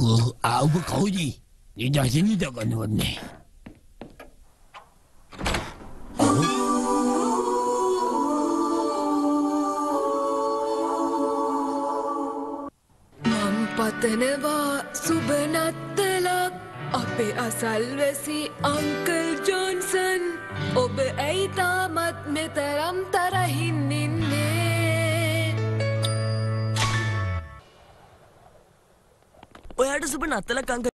ඔබ කවුද? නිදහසින් නිදා ගන්නවත් නැහැ. මම පතනවා සුබ නත්තලක් අපේ අසල්වැසි අංකල් ජොන්සන්. ඔබ ඇයි තාමත් මෙතරම් තරහින් ඉන්නේ? ඔයාට සුබ නත්තලක් අංකල්.